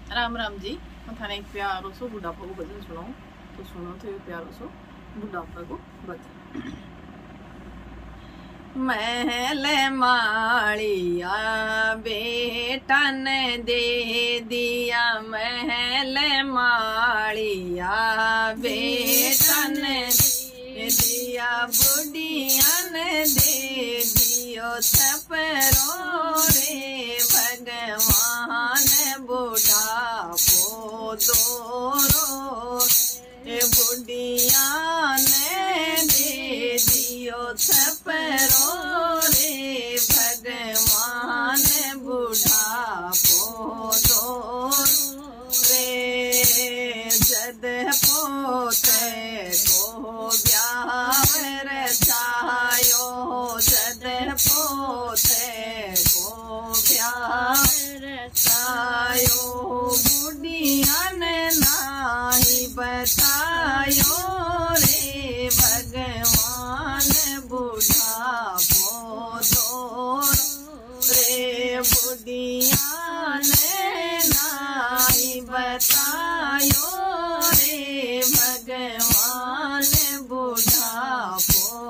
राम राम जी। मैं थाने एक प्यारो सो बुढ़ापा को भजन सुनाऊं, तो सुनो तो ये प्यारो सो बुढ़ापा को भजन। महल माड़िया बेटा ने दे दिया, महल माड़िया बेटा ने दे दिया, बुढ़िया ने दे दियो छपरो रे भगवान बुढ़ापो दोरो, बुढ़िया ने दे दियो छपरो रे भगवान बुढ़ापो दोरो रे। जद पोते को ब्याह रचायो, जद पोते को ब्याह रचायो, बुढ़िया ने नाही बतायो रे भगवान बुढ़ापो दोरो रे, बुढ़िया ने नाही बतायो रे भगवान बुढ़ापो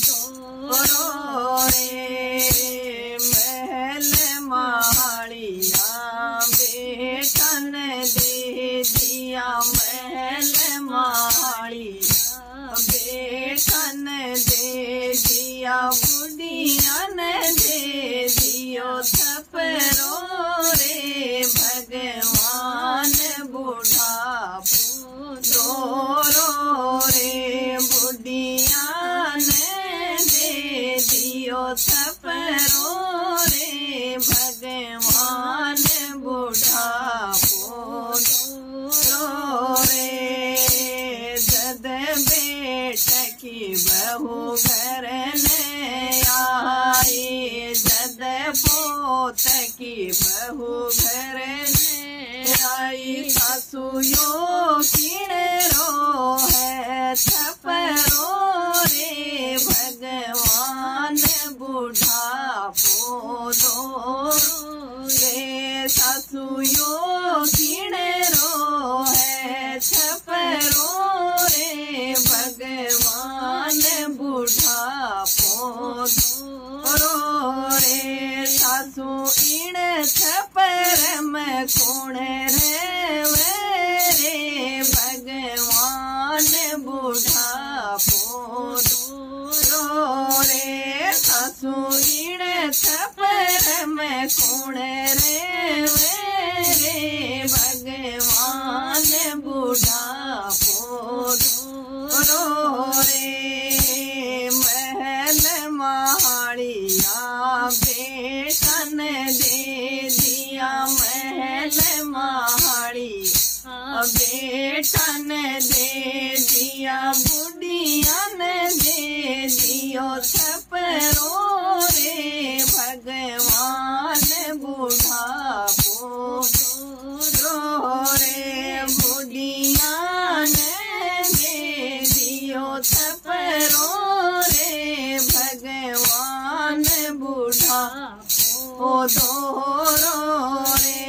दोरो रे। महल माड़िया बेटा ने दे दिया, महल माड़िया बेटा ने दे दिया, बुढ़िया ने दे दियो छपरो रे भगवान बुढ़ापो दोरो रे, बुढ़िया ने दे दियो छपरो रे भगवान बुढ़ापो दोरो रे। जद बेट की बहू घर ने आई, जद पोत की बहू घर ने आई, सासू यो किणरो है छपरो रे भगवान बुढ़ापो दोरो रे, सासू यो किणरो है छपरो रे भगवान बुढ़ापो दोरो रे। सासू इन छपर में कौन रेवे रे भगवान बुढ़ापो दोरो रे, सासू इन छपर में कौन रेवे रे भगवान बुढ़ापो दोरो रे। महल माड़िया बेटा ने दे दिया, महल माड़िया बेटा ने दे दिया, बुढ़िया ने दे दियो छपरो रे भगवान बुढ़ापो दोरो रे, बुढ़िया ने दे दियो छपरो रे भगवान बुढ़ापो दोरो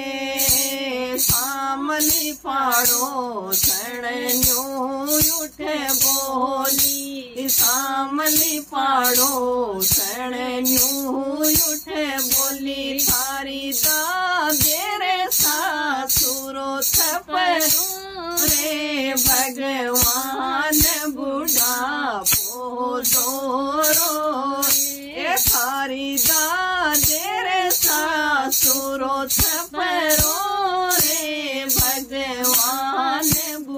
रे। सामली पाड़ो सड़न्यो उठे बोली, सामली पाड़ो सड़न्यो उठे बोली, थारी दादेर सासुरो छपरो रे भगवान बुढ़ापो दोरो रे, थारी दादेर सासुरो छपरो रे भगवान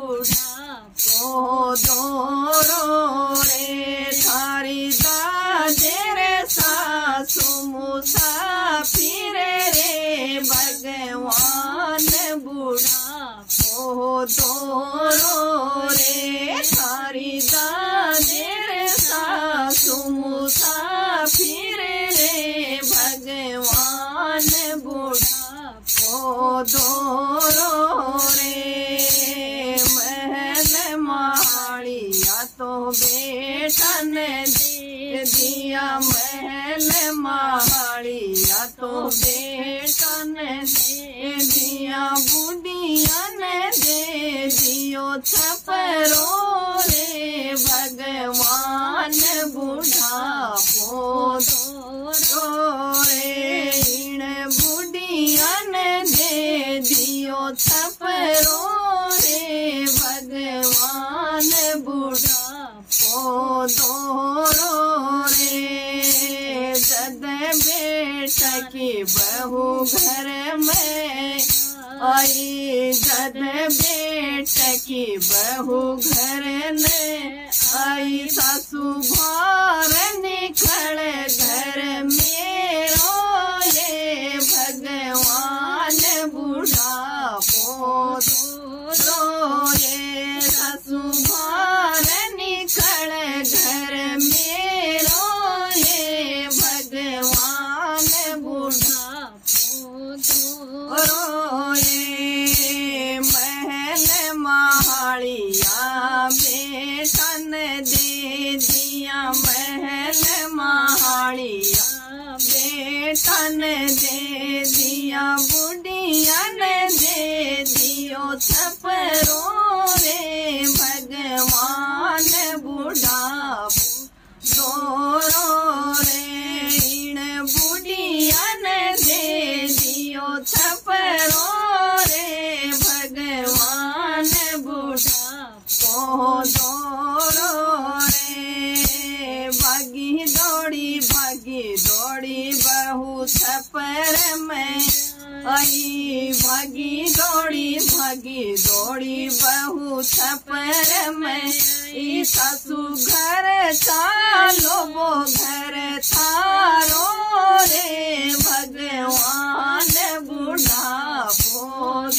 बुढ़ापो दोरो रे। थारी दादेर सासु मुसाफिर रे भगवान बुढ़ापो दोरो रे, थारी दादेर सासु मुसाफिर रे भगवान बुढ़ापो दोरो रे। महल माड़िया तो बेटा ने दे दिया, महल माड़िया तो बेटा ने दे दिया, बुढ़िया ने दे दियो छपरो रे भगवान बुढ़ापो दो रे इन बुढ़िया ने दे दियो छपरो रे भगवान बुढ़ापो दो रे जद बेटा की बहू घर में आई जद बेटा की बहू घर ने आई सासू भार निकल घर मेरो ये भगवान बुढ़ापो दो ये सासू भार निकल घर मेरो ये भगवान बुढ़ापो दो ये महल महाड़िया बेटा ने दे दिया महल महाड़िया बेटा ने दे दिया बुढ़िया ने दे दियो छपरो रे भगवान बुढ़ापो दो रे इन बुढ़िया ने दे दियो छपरो रे भगवान बुढ़ापो दो रे भागी दौड़ी बहू छपर में आई भागी दौड़ी बहू छपर में सासू घर चालो वो घर थारो रे भगवान बुढ़ापो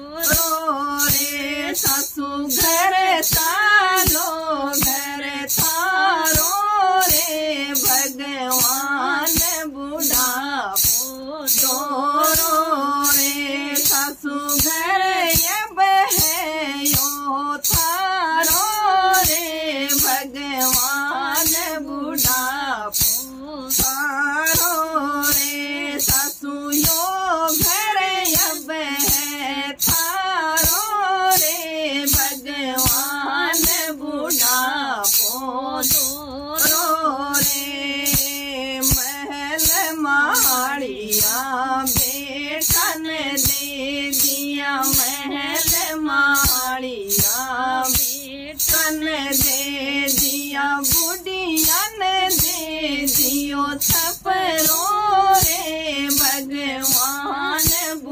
दो रे सासू घर चालो घर थारो रे भगवान बुढ़ापो दो रे सासू घर है यो थारो रे भगवान बुढ़ापो थारो रे सासू यो घर है थारो रे भगवान बुढ़ापो दो रे महल महाड़िया बेटा ने दे दिया महल महाड़िया बेटा ने दे दिया बुढ़िया ने दे दियो छपरो रे भगवान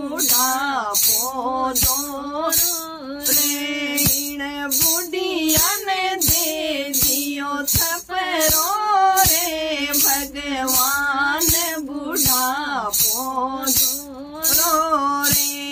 बुढ़ापो दो रे इन बुढ़िया ने दे दियो छपरो रे भगवान बुढ़ापो दो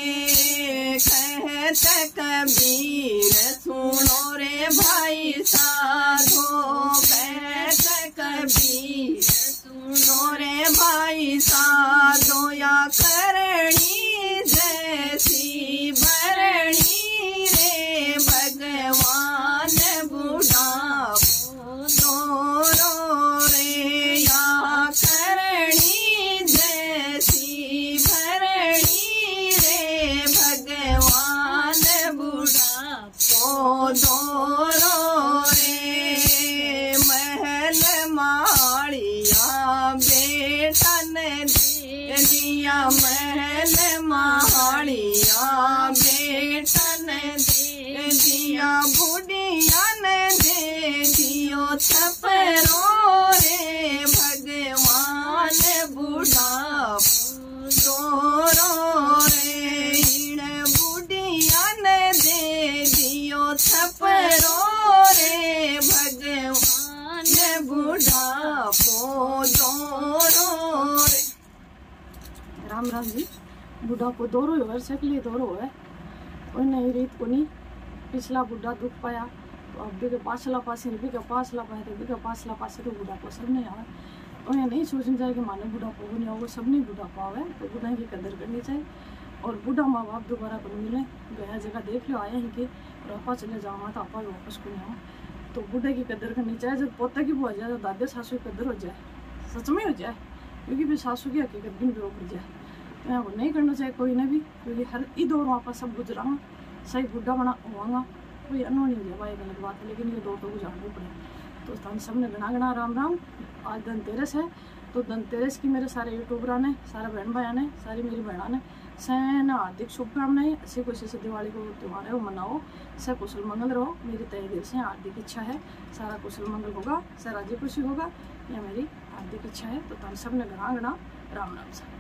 रे कहत कबीर सुनो रे भाई साधो कहत कबीर सुनो रे भाई साधो या करणी जैसी भरणी रे भगवान बुढ़ापो दो रे या करणी जैसी भरणी रे भगवान बुढ़ापो दो रे महल महाड़िया बेटा ने दे दिया महल महाड़िया बेटा ने दे दिया बुढ़िया ने दे दियो छपरो रे भगवान बुढ़ापो दो रे इन बुढ़िया ने दे दियो छपरो रे भगवान बुढ़ापो दो रे। राम राम जी बुढ़ापो दौरो है सकली दौरो है नहीं रीत को नहीं पिछला बुढ़ा दुख पाया तो अब भी पाछला पासे भी पाछला पाए तो भी पाछला पासे तो बुढ़ापो सब नहीं आवे और नहीं सोचना चाहिए कि माने बुढ़ापो नहीं होगा सब नहीं बुढ़ापा आवे तो बुढ़ा की कदर करनी चाहिए और बुढ़ा माँ बाप दोबारा कर मिले गया जगह देख लो आया ही कि और आपा चले जाओ तो आपा वापस को नहीं आओ तो बुढ़े की कदर करनी चाहिए। जब पोता की हो जाए तो दादे सासू की कदर हो जाए सच में हो जाए क्योंकि फिर सासू की हकीकत भी उड़ जाए मैं वो नहीं करना चाहिए कोई ने भी, क्योंकि हर ई दौर वापस सब गुजरांगा, सही बुढ़ा बना हुआंगा, कोई अनो नहीं हो गया भाई, गलत बात है, लेकिन ये दौर तो गुजारनी पड़े। तो हम सब ने घना घना राम राम। आज धनतेरस है, तो धनतेरस की मेरे सारे यूट्यूबरान ने, सारे बहन भाई ने, सारी मेरी बहना ने सैन हार्दिक शुभकामनाएं। अच्छी खुशी से दिवाली को त्यौहार है वो मनाओ, सब कुशल मंगल रहो, मेरी तय दिल से हार्दिक इच्छा है, सारा कुशल मंगल होगा, सारा जी खुशी होगा, यह मेरी हार्दिक इच्छा है। तो हम सब ने घना घना राम राम।